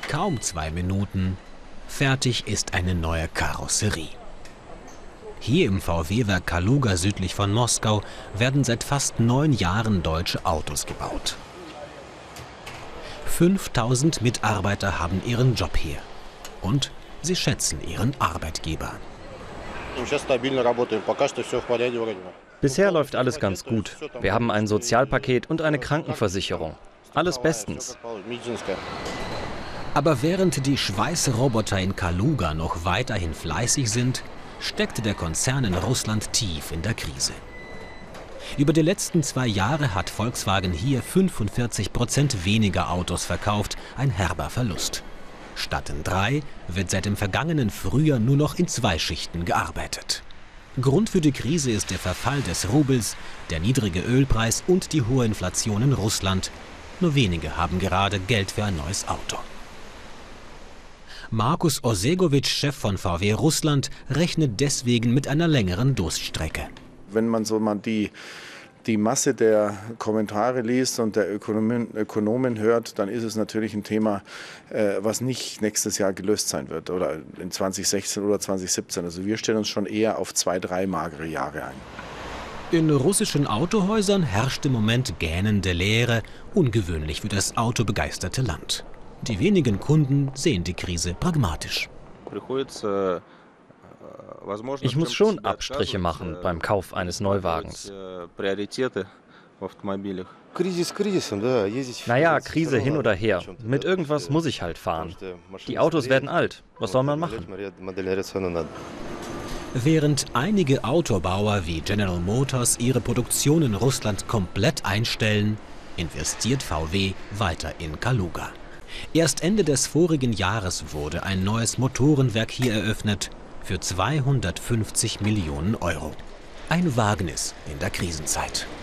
kaum 2 Minuten, fertig ist eine neue Karosserie. Hier im VW-Werk Kaluga südlich von Moskau werden seit fast 9 Jahren deutsche Autos gebaut. 5000 Mitarbeiter haben ihren Job hier und sie schätzen ihren Arbeitgeber. Bisher läuft alles ganz gut. Wir haben ein Sozialpaket und eine Krankenversicherung. Alles bestens. Aber während die Schweißroboter in Kaluga noch weiterhin fleißig sind, steckte der Konzern in Russland tief in der Krise. Über die letzten 2 Jahre hat Volkswagen hier 45% weniger Autos verkauft, ein herber Verlust. Statt in 3 wird seit dem vergangenen Frühjahr nur noch in 2 Schichten gearbeitet. Grund für die Krise ist der Verfall des Rubels, der niedrige Ölpreis und die hohe Inflation in Russland. Nur wenige haben gerade Geld für ein neues Auto. Markus Osegovic, Chef von VW Russland, rechnet deswegen mit einer längeren Durststrecke. Wenn man so mal die Masse der Kommentare liest und der Ökonomen hört, dann ist es natürlich ein Thema, was nicht nächstes Jahr gelöst sein wird oder in 2016 oder 2017. Also wir stellen uns schon eher auf 2, 3 magere Jahre ein. In russischen Autohäusern herrscht im Moment gähnende Leere, ungewöhnlich für das autobegeisterte Land. Die wenigen Kunden sehen die Krise pragmatisch. Ich muss schon Abstriche machen beim Kauf eines Neuwagens. Naja, Krise hin oder her. Mit irgendwas muss ich halt fahren. Die Autos werden alt. Was soll man machen? Während einige Autobauer wie General Motors ihre Produktion in Russland komplett einstellen, investiert VW weiter in Kaluga. Erst Ende des vorigen Jahres wurde ein neues Motorenwerk hier eröffnet für 250 Millionen Euro. Ein Wagnis in der Krisenzeit.